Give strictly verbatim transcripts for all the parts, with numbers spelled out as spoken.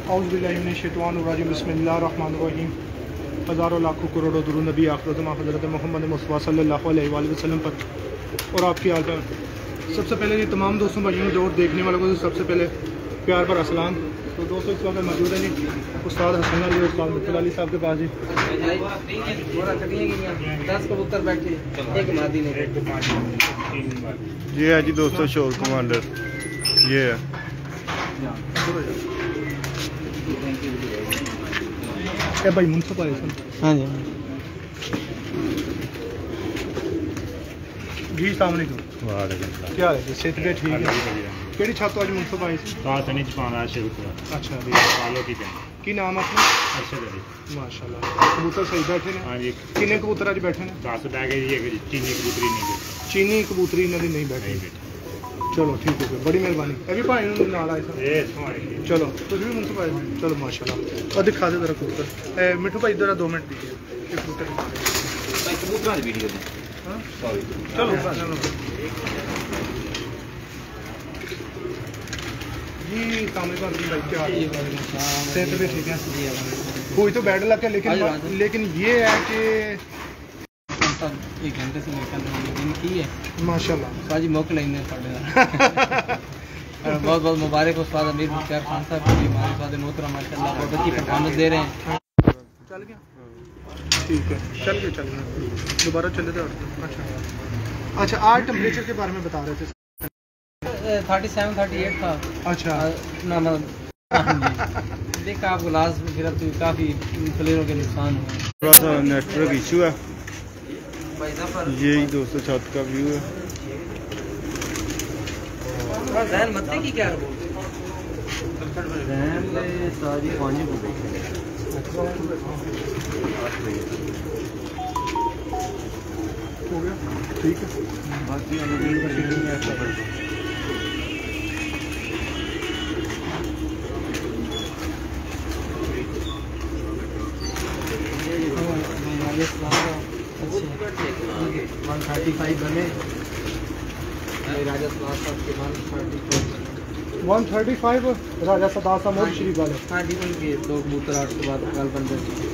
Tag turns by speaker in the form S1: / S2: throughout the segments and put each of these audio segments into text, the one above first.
S1: औज़ुबिल्लाहिमिनश्शैतानिर्रजीम बिस्मिल्लाहिर्रहमानिर्रहीम। हज़ारों लाखों करोड़ों दुरूद नबी आखिरतमा हज़रत मोहम्मद मुस्तफ़ा सल्लल्लाहु अलैहि वसल्लम पर और आपकी आल पर। सबसे पहले ये तमाम दोस्तों भाइयों और देखने वालों को सबसे पहले प्यार पर अस्सलाम। तो दोस्तों इस वक्त मौजूद है जी उस्ताद हसन अली उस्ताद मुफ्ती अली साहब के पास जी। ये है जी दोस्तों शोर कमांडर, ये है क्या भाई मुंसफ आए सन। हाँ जी जी अस्सलाम वालेकुम। वालेकुम क्या है सेहत भी ठीक है। केड़ी छत अज मुंसफ आए सी का तनी चपाना शुरू कर। अच्छा जी सालों की जान की नाम अपना अरशद अली। माशाल्लाह कबूतर सही बैठे ने। हां जी कितने कबूतर अज बैठे ने दस बैठ गए जी। चीनी कबूतरी नहीं चीनी कबूतरी इन्हां दी नहीं बैठी। चलो ठीक है बड़ी मेहरबानी। अभी भाई नाल आए सन। चलो तुम भी मुंसफ आए। चलो माशाल्लाह और दिखा दे जरा कबूतर। मिठू भाई इधर दो मिनट दीजिए कबूतर कबूतर की वीडियो दी। हां सॉरी चलो जी सामने का भाई क्या हाल है। सेहत भी ठीक है कोई तो बैड लग है लेकिन लेकिन ये है कि एक घंटे से दिन की है माशाल्लाह साजी मौके लेने साढ़े बहुत बहुत मुबारक हो उस्ताद अमीर मुख्तार खान साहब को भी हमारे साथ मोहतरम माशाल्लाह बहुत अच्छी परफॉर्मेंस दे रहे हैं। चल गया ठीक है चल गया चल गया दोबारा चले थे। अच्छा अच्छा आज टेम्परेचर के बारे में बता रहे थे
S2: थर्टी सेवन थर्टी एट था। अच्छा ना ना देखा आपको लास्ट में फिर अब तो काफ़ी प्लेयरों के नुकसान हुए।
S1: थोड़ा सा नेटवर्क इशू है। यही दोस्तों छत का व्यू है।
S2: जहन मत की क्या
S1: सारी पानी हो गई हो गया ठीक है बाकी वन थर्टी फाइव बने वन थर्टी फाइव राजा सदार साहब मोदी शरीफ वाले।
S2: हाँ जी उनके दो कबूतर आठ के बाद कल बन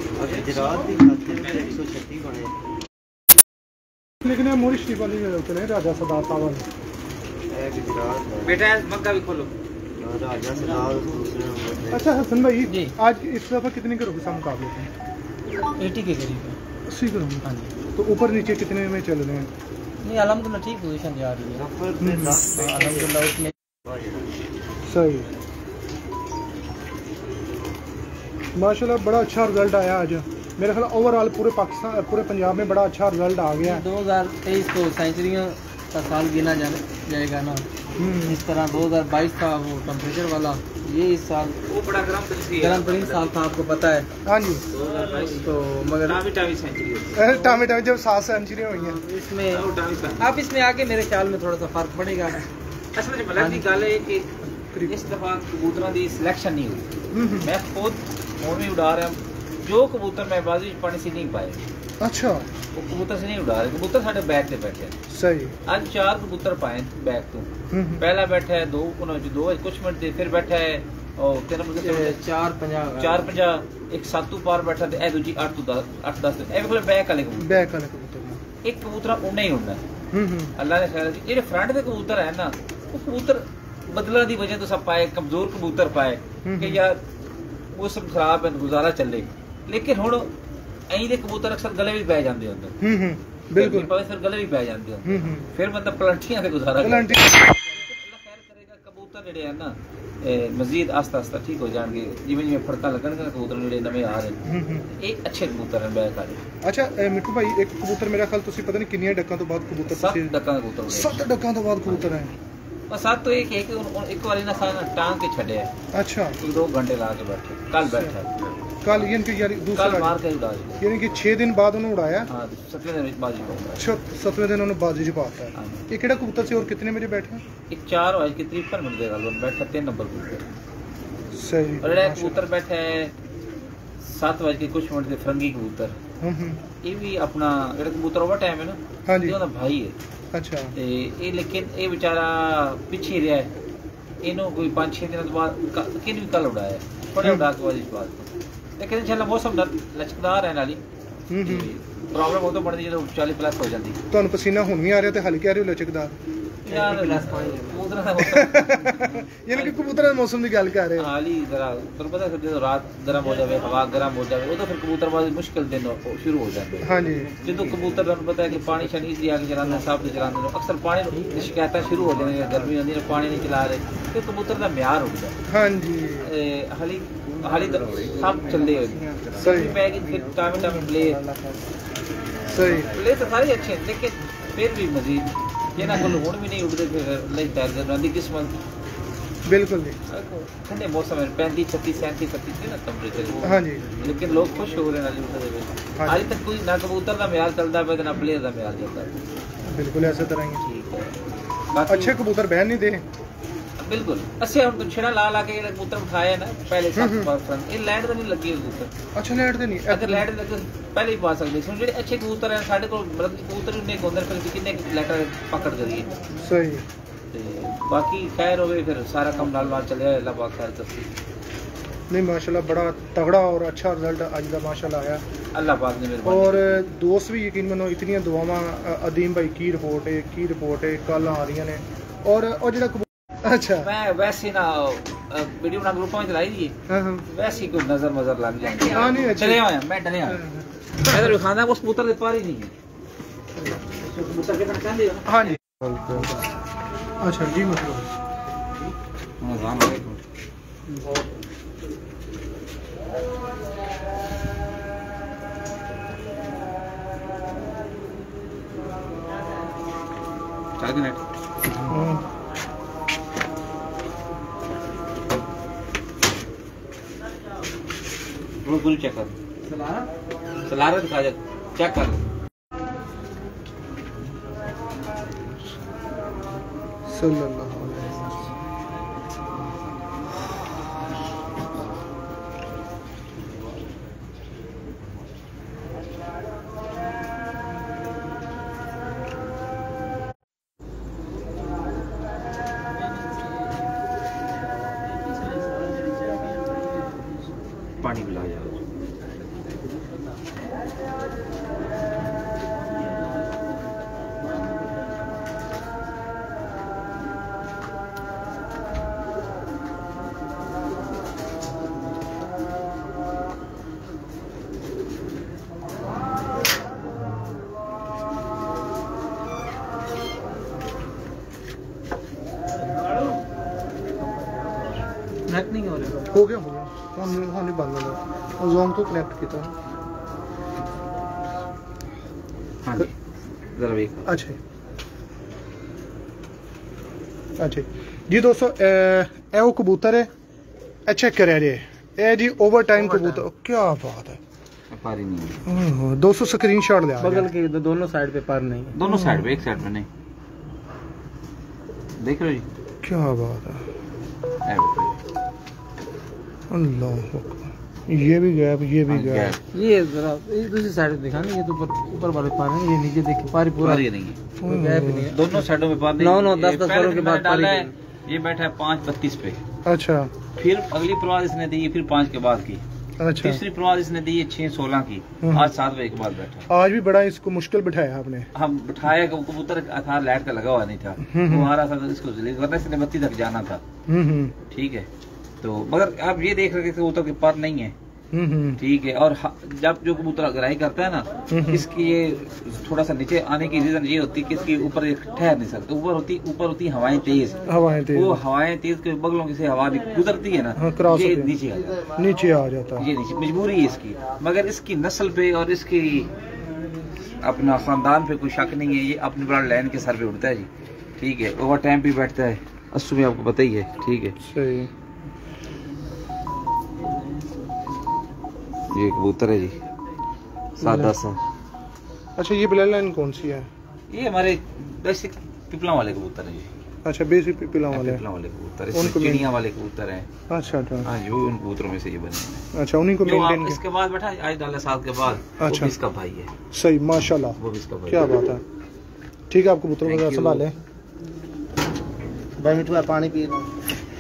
S1: लेकिन मोदी शरीफ वाले चले राजा सदार साहब वाले
S2: बेटा मक्का भी खोलो।
S1: अच्छा हसन भाई आज इस दफा कितने के रुपये मुकाबले थे?
S2: एटी के करीब
S1: अस्सी के रुपये। हाँ जी तो ऊपर नीचे कितने में चल रहे हैं?
S2: नहीं अल्हम्दुलिल्लाह ठीक पोजीशन जा रही है अल्हम्दुलिल्लाह उसमें
S1: सही माशाल्लाह बड़ा अच्छा रिजल्ट आया आज मेरे ख्याल ओवरऑल पूरे पाकिस्तान पूरे पंजाब में बड़ा अच्छा रिजल्ट आ गया।
S2: दो हज़ार तेईस को सेंचुरियों का साल गिना जाएगा ना इस तरह दो हज़ार बाईस था वो टेम्परेचर वाला ये इस साल वो बड़ा गर्म गर्म तरीन साल था आपको पता है।
S1: हाँ जी
S2: तो मगर
S1: टामी टामी जब सात सेंचुरी हुई हैं
S2: इसमें आप इसमें आगे मेरे ख्याल में थोड़ा सा फर्क पड़ेगा। असल में मतलब की गल है कि इस दफा कबूतरों की सिलेक्शन नहीं हुई। मैं खुद फोन भी उड़ा रहा जो कबूतर मैं बाजी पानी से नहीं पाए।
S1: अच्छा
S2: वो कबूतर से नहीं उड़ा रहे कबूतर साढ़े बैग से बैठे
S1: सही आज
S2: चार कबूतर पाए बैग तो पहला बैठा है दो दो कुछ मिनट दे फिर बैठा है और चार पंजाह चार पंजाह एक सातू पार बैठा ते दूजी अठ तो दस अठ दस बैग वाले
S1: बैग वाले कबूतर
S2: एक कबूतर उड़ना ही उड़ना अल्लाह ने खैर जेडे फ्रंट के कबूतर है ना वो कबूतर बदला की वजह तो सब पाए कमजोर कबूतर पाए कि यार मौसम खराब है गुजारा चले लेकिन हुण ऐं दे कबूतर अक्सर गले भी पै जाते अंदर बिल्कुल फिर गले भी पै जाते हैं फिर मतलब पलंटियां से गुजारा कबूतर जेडे है ना मजीद आस्ता आस्ता ठीक हो जाएंगे जिवें जिवें फड़का लगणगे कबूतर जेडे नवे आ रहे ये अच्छे कबूतर हैं बैक वाले। अच्छा मिठू भाई एक कबूतर मेरा ख्याल तुसीं पता नहीं कितने डक्कां तो बाद कबूतर सत्त डक्कां कबूतर
S1: सत्त डक्कां तो बाद कबूतर हैं
S2: और साथ तो एक एक एक वाली ना सारा टांग के छड़े है। अच्छा दो घंटे ला के बैठे कल बैठा
S1: कल यानी कि यार दूसरा
S2: मार के उड़ा
S1: यानी कि छह दिन बाद उन्होंने उड़ाया।
S2: हां सतवें दिन बाजी पाता
S1: सतवें दिन उन्होंने बाजी पाता है। ये केड़ा कबूतर से और कितने बजे बैठा?
S2: एक चार बज के तिरपन मिनट देगा लोन बैठा तीन नंबर कबूतर
S1: सही
S2: और एक कबूतर बैठा है सात बज के कुछ मिनट दे फरंगी कबूतर ये भी अपना जेड़ा कबूतर ओवर टाइम है ना। हां जी ओदा भाई है। अच्छा ते ये लेकिन ये बेचारा पीछे रहा है इन्हों कोई पाँच छः दिन बाद किन भी कल उड़ाया थोड़े उड़ा के बाद इस बात लेकिन इंशाल्लाह मौसम लचकदार है नाली प्रॉब्लम हो तो बड़ी जो चालीस प्लस हो जाती
S1: ਤੁਹਾਨੂੰ ਪਸੀਨਾ ਹੁਣ ਵੀ ਆ ਰਿਹਾ ਤੇ ਹਲ ਕਹਿ ਰਹੇ ਹੋ ਲਚਕਦਾਰ
S2: यार कबूतर
S1: यानी कि कबूतर मौसम की गल कर रहे हैं
S2: हाली जरा तो पता है जो रात गर्म हो जाए हवा गर्म हो जाए वो तो फिर कबूतरबाजी मुश्किल दिन शुरू हो जाते हैं। हाँ जी जो कबूतर तुहानू पता है कि पानी शनी दी आके चलाते साफ चलाते अक्सर पानी की शिकायत शुरू हो जाती गर्मी आती है पानी नहीं चला रहे तो कबूतर का म्यार उठता है। हाँ जी हाली हाली तो सब चलते हुए सही पैगी फिर टाइम टाइम प्ले सही प्ले तो सारे अच्छे लेकिन फिर भी मजीद ये ना कोई हुण भी नहीं उड़ते फिर नहीं तैर रही किस्मत बिल्कुल नहीं ठंडे मौसम में पैंतीस छत्तीस सैंतीस सत्तीस ना टेम्परेचर। हाँ जी लेकिन लोग खुश हो रहे हैं आज तक कोई ना कबूतर का म्यार चलता है ना प्लेयर का म्यार चलता है बिल्कुल ऐसे तरह ही ठीक है। अच्छे कबूतर बहन नहीं दे बिल्कुल अच्छे हम छेड़ा ला ला के कबूतर उठाए ना पहले सब ये लैंड तो नहीं लगी कबूतर अच्छा लैंड तो नहीं अगर लैंड लगे पहले ही पा सकते हैं जो अच्छे कबूतर हैं साढ़े को मतलब कबूतर उन्हें गोंदर फिर किन्ने लैटर पकड़ करिए सही ते बाकी खैर होवे फिर सारा काम नाल नाल चले अल्लाह पाक खैर दसी नहीं माशाल्लाह बड़ा तगड़ा और अच्छा रिजल्ट आज का माशाल्लाह आया अल्लाह पाक ने मेहरबानी और दोस्त भी यकीन मानो इतनी दुआवां अदीम भाई की रिपोर्ट है की रिपोर्ट है कल आ रही ने और और जेड़ा अच्छा मैं वैसे ना वीडियो बना ग्रुप में चलाई दी वैसे ही कोई नजर मजर लग जाती हां नहीं चले आया मैं डरे आया मैं तो खाना उस कबूतर दे पार ही नहीं है कबूतर के पहचान दे हां जी अच्छा जी मतलब हां जान वालेकुम चार मिनट हां वो पूरी चेक कर सलारा सलारा दिखा जा चेक कर सल्लल्लाहु अलैहि पानी पिला जाओ कनेक्ट नहीं हो रहा हो गया हो गया हमने हमने बंद कर और जोन को कनेक्ट किया हां जी जरा वेख अच्छा अच्छा जी दोस्तों ए वो कबूतर है अच्छा करे रे ए जी ओवर टाइम कबूतर क्या बात है पार ही नहीं है दोस्तों स्क्रीनशॉट ले बगल के दोनों साइड पे पार नहीं है दोनों साइड पे एक साइड पे नहीं देख रहे हो जी क्या बात है अल्लाह ये भी गैप ये भी गैप ये जरा ये दूसरी साइड दिखाना ये तो ऊपर ऊपर वाले पार है ये नीचे देखिए पार पूरा ये नहीं है गैप नहीं है दोनों साइडों में पार नहीं नौ नौ दस दस सालों के बाद पार है ये बैठा है पाँच बत्तीस पे अच्छा फिर अगली प्रवास इसने दी फिर पाँच के बाद की अच्छा तीसरी प्रवास इसने दी छह सोलह की आज सात बजे के बाद बैठा आज भी बड़ा इसको मुश्किल बिठाया आपने हम बिठाया कबूतर आधार लाइट का लगा हुआ नहीं था वो आ रहा था इसको वरना इसने बत्ती तक जाना था ठीक है तो मगर आप ये देख रहे हैं कबूतर के पार नहीं है ठीक है और जब जो कबूतर गहराई करता है ना इसकी ये थोड़ा सा नीचे आने की रीजन ये होती है कि इसके ऊपर ठहर नहीं सकते ऊपर होती ऊपर होती हवाएं तेज हवाएं तेज वो हवाएं तेज के बगलों से हवा गुजरती है ना ये नीचे आ जाता नीचे आ जाता ये नीचे मजबूरी है इसकी मगर इसकी नस्ल पे और इसकी अपना खानदान पे कोई शक नहीं है ये अपनी ब्लड लाइन के सर पे उड़ता है जी ठीक है ओवर टाइम भी बैठता है अस्सू में आपको पता ही है ठीक है सही ये कबूतर है जी सादा सा अच्छा ये ब्लड लाइन कौन सी है ये हमारे बेसिक पिपला वाले कबूतर है जी अच्छा बेसिक पिपला वाले पिपला वाले कबूतर है चिड़िया वाले कबूतर हैं अच्छा अच्छा हां जी वो उन कबूतरों में से ये बने हैं अच्छा उन्हीं को मेंटेन इसके बाद बैठा आज डाले साल के बाद अच्छा इसका भाई है सही माशाल्लाह वो भी इसका भाई क्या बात है ठीक है आप कबूतरों को संभालें भाई मिठू पानी पी लो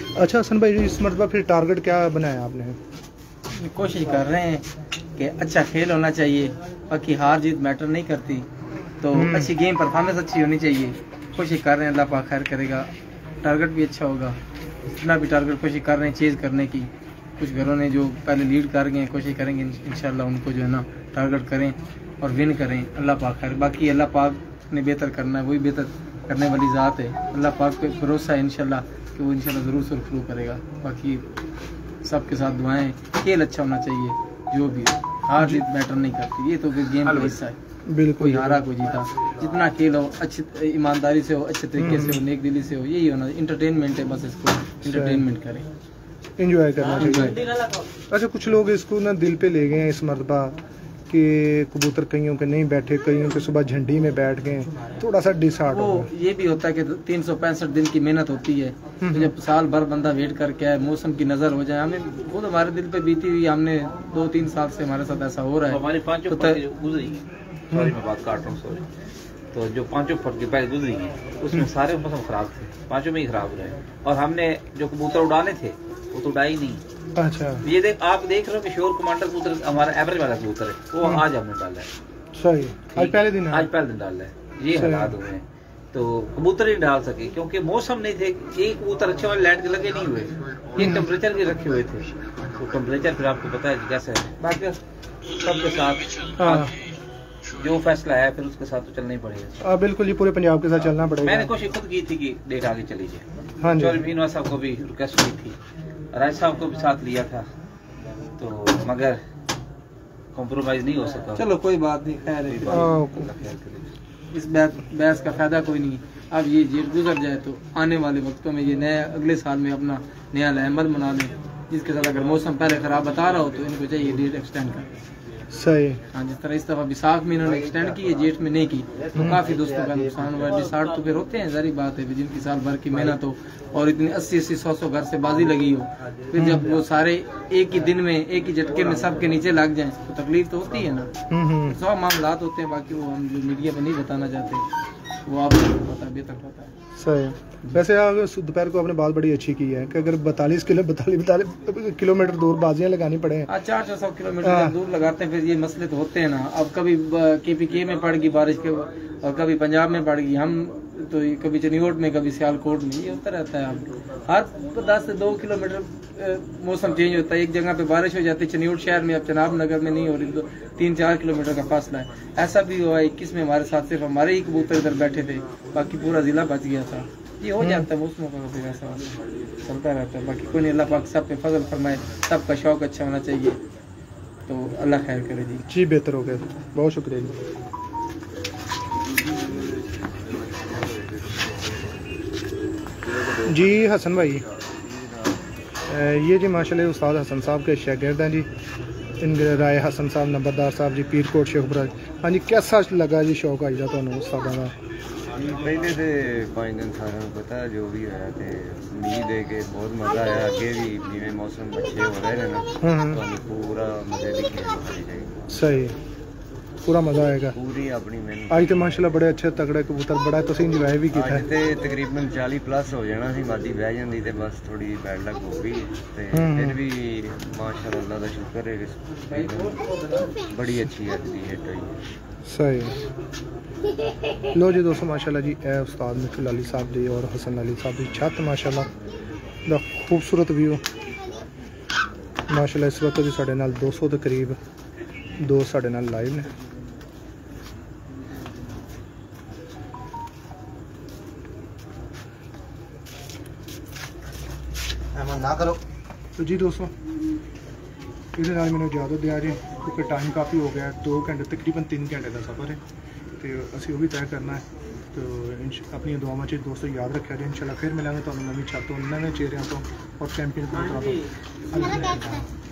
S1: अच्छा हसन भाई, इस मरतबा फिर टारगेट क्या बनाया आपने?
S3: कोशिश कर रहे हैं कि अच्छा खेल होना चाहिए, बाकी हार जीत मैटर नहीं करती, तो अच्छी गेम परफॉर्मेंस अच्छी होनी चाहिए। कोशिश कर रहे हैं, अल्लाह पाक खैर करेगा, टारगेट भी अच्छा होगा। इतना भी टारगेट कोशिश कर रहे हैं चेज़ करने की। कुछ घरों ने जो पहले लीड कर गए हैं, कोशिश करेंगे इंशाल्लाह उनको जो है ना टारगेट करें और विन करें। अल्लाह पाक खैर, बाकी अल्लाह पाक ने बेहतर करना है, वही बेहतर करने वाली ज़ात है। अल्लाह पाक पे भरोसा है इंशाल्लाह कि वो इंशाल्लाह ज़रूर सुरखरू करेगा। बाकी सबके साथ दुआएं, खेल अच्छा होना चाहिए, जो भी है हार जीत मैटर नहीं करती, ये तो गेम का हिस्सा है। बिल्कुल, कोई हारा कोई जीता, जितना खेल हो अच्छी ईमानदारी से हो, अच्छे तरीके से हो, नेक दिली से हो, यही होना इंटरटेनमेंट है। बस इसको इंटरटेनमेंट करें, एंजॉय करना चाहिए। अच्छा कुछ लोग इसको ना दिल पे ले गए हैं इस मरतबा कि कबूतर कईयों के नहीं बैठे, कईयों के सुबह झंडी में बैठ गए, थोड़ा सा डिसहार्ट हो। ये भी होता है कि तीन सौ पैंसठ दिन की मेहनत होती है, तो जब साल भर बंदा वेट करके आए, मौसम की नजर हो जाए, हमें खुद हमारे दिल पे बीती हुई, हमने दो तीन साल से हमारे साथ ऐसा हो रहा है। हमारी पांचों गुजरी है, सॉरी मैं बात काट रहा हूँ, सॉरी, तो जो पांचों फट के पहले गुजरी है उसमें सारे मौसम खराब थे, पांचों में ही खराब रहे, और हमने जो कबूतर उड़ाने थे वो तो उड़ाई नहीं। अच्छा, ये देख आप देख रहे हो कि श्योर कमांडर कबूतर हमारा एवरेज वाला कबूतर है, वो आज हमने डाला है। सही, आज पहले दिन आज पहले दिन डाला है। ये हालात हुए हैं तो कबूतर ही डाल सके, क्योंकि मौसम नहीं थे। एक कबूतर अच्छे वाले लैंड के लगे नहीं हुए, ये टेम्परेचर के रखे हुए थे, तो टेम्परेचर फिर आपको पता है कैसे है। बाकी सबके साथ जो फैसला है फिर उसके साथ तो चलना ही पड़ेगा। बिल्कुल, ये पूरे पंजाब के साथ चलना पड़ेगा। मैंने कोशिश खुद की थी कि डेट आगे चली जाए। हाँ जी, मीनवा साहब को भी रिक्वेस्ट की थी, राज साहब को भी साथ लिया था, तो मगर कॉम्प्रोमाइज नहीं हो सका। चलो कोई बात नहीं, खैर है, इस बहस का फायदा कोई नहीं। अब ये जेट गुजर जाए तो आने वाले वक्तों में ये नया अगले साल में अपना नया अहमद मना लें, जिसके साथ अगर मौसम पहले खराब बता रहा हो तो इनको चाहिए डेट एक्सटेंड कर। सही, हाँ, जिस तरह इस दफा विसाख में इन्होंने एक्सटेंड की है, जेठ में नहीं की, तो काफी दोस्तों का नुकसान हुआ। डिसार्ट तो फिर होते हैं, जारी बात है, जिनकी साल भर की मेहनत हो और इतनी अस्सी अस्सी सौ सौ घर से बाजी लगी हो, फिर जब वो सारे एक ही दिन में एक ही झटके में सबके नीचे लग जाएं तो तकलीफ तो होती है ना। सौ मामलात होते हैं, बाकी वो हम जो मीडिया में नहीं बताना चाहते, वो आपको पता है, बेहतर पता है। सही, वैसे दोपहर को आपने बात बड़ी अच्छी की है कि अगर बतालीस किलो बतालीस बतालीस किलोमीटर दूर बाजियां लगानी पड़े, चार चार सौ किलोमीटर दूर लगाते हैं, फिर ये मसले तो होते हैं ना। अब कभी के पी के में पड़ गई बारिश के, और कभी पंजाब में पड़ गई, हम तो कभी चनियोट में, कभी सियालकोट में, ये होता रहता है। अब हर दस से दो किलोमीटर मौसम चेंज होता है, एक जगह पे बारिश हो जाती है चनियोट शहर में, अब चनाब नगर में नहीं हो रही, तो तीन चार किलोमीटर का फासला है। ऐसा भी हुआ इक्कीस में हमारे साथ सिर्फ हमारे ही कबूतर इधर बैठे थे, बाकी पूरा जिला बच गया था। ये हो जाता है मौसमों का, फिर ऐसा चलता रहता है। बाकी कोई नहीं, अल्लाह पाक सब पे फजल फरमाए, सबका शौक अच्छा होना चाहिए, तो अल्लाह खैर करे जी। जी बेहतर हो गया, बहुत शुक्रिया जी। जी हसन भाई, ये जी माशाल्लाह उस्ताद हसन साहब के शागिर्द हैं जी, इनके राय हसन साहब नंबरदार साहब जी पीरकोट शेखपुरा। हाँ जी, कैसा लगा जी शौक आई था तुहानू उस्तादा का?
S4: पहले तो पाँच दिन सारे पता जो भी होया ते उम्मीद है कि बहुत मज़ा आया। अगे भी जिवें मौसम अच्छे हो रहे हैं ना, तो पूरा मजे की खेल होनी चाहिए। सही, पूरा मज़ा आएगा, पूरी अपनी मेहनत। आज तो माशाल्लाह बड़े अच्छे तगड़े कबूतर, बड़ा तुसीं इंजॉय भी किया। ते तकरीबन चालीस प्लस हो जाना सी, वादी बह जांदी ते बस थोड़ी बैड लक हो गई, ते फिर भी माशाल्लाह अल्लाह दा शुक्र है कि बड़ी अच्छी अज दी हिट हुई। सही, लो जी दोस्तों, माशाल्लाह जी ए उस्ताद मिठू लाली साहब जी और हसन अली साहब की छत, माशाल्लाह दा खूबसूरत व्यू। माशाल्लाह इस वक्त जी साढ़े नाल दो सौ के करीब दो साढ़े नाल लाइव ने। ना करो तो जी दोस्तों, इहदे नाल मैनूं इजाजत दिया जी, क्योंकि टाइम काफ़ी हो गया, दो घंटे तकरीबन तीन घंटे का सफ़र है, तो असीं वो भी तय करना है। तो अपनी दुआवां च दोस्तों याद रखा जी, इंशाल्लाह फिर मिलांगे तुहानूं नवीं छत तो नवे चेहरिਆਂ तो और चैंपियन कबूतरां तो।